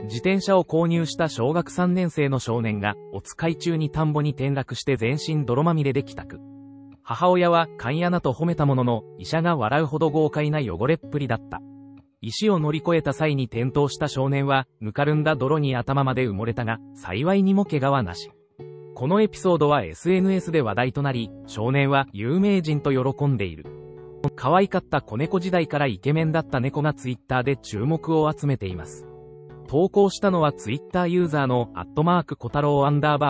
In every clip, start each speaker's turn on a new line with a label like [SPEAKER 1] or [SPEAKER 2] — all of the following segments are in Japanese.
[SPEAKER 1] 自転車を購入した小学3年生の少年が、お使い中に田んぼに転落して全身泥まみれで帰宅。母親は、勘やなと褒めたものの、医者が笑うほど豪快な汚れっぷりだった。石を乗り越えた際に転倒した少年は、ぬかるんだ泥に頭まで埋もれたが、幸いにも怪我はなし。このエピソードは SNS で話題となり、少年は有名人と喜んでいる。可愛かった子猫時代からイケメンだった猫がツイッターで注目を集めています。投稿したのはツイッターユーザーの小太郎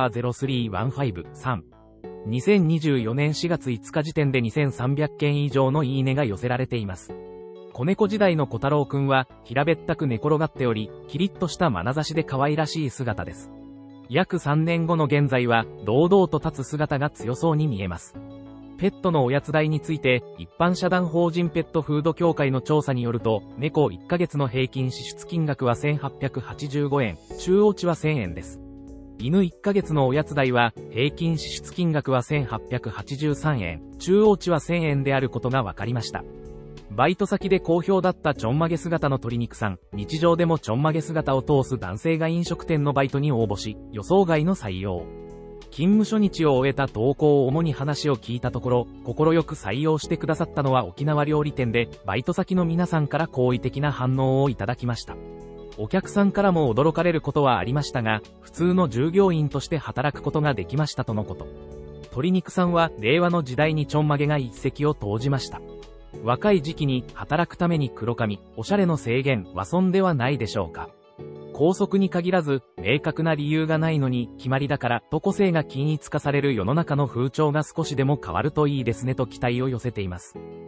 [SPEAKER 1] _0315-3。2024年4月5日時点で2300件以上のいいねが寄せられています。子猫時代の小太郎くんは平べったく寝転がっており、キリッとした眼差しで可愛らしい姿です。約3年後の現在は堂々と立つ姿が強そうに見えます。ペットのおやつ代について、一般社団法人ペットフード協会の調査によると、猫1ヶ月の平均支出金額は1885円、中央値は1000円です。犬1ヶ月のおやつ代は、平均支出金額は1883円、中央値は1000円であることが分かりました。バイト先で好評だったちょんまげ姿の鶏肉さん、日常でもちょんまげ姿を通す男性が飲食店のバイトに応募し、予想外の採用。勤務初日を終えた投稿を主に話を聞いたところ、快く採用してくださったのは沖縄料理店で、バイト先の皆さんから好意的な反応をいただきました。お客さんからも驚かれることはありましたが、普通の従業員として働くことができましたとのこと。鶏肉さんは令和の時代にちょんまげが一石を投じました。若い時期に働くために黒髪、おしゃれの制限は損ではないでしょうか。校則に限らず、明確な理由がないのに、決まりだから、と個性が均一化される世の中の風潮が少しでも変わるといいですねと期待を寄せています。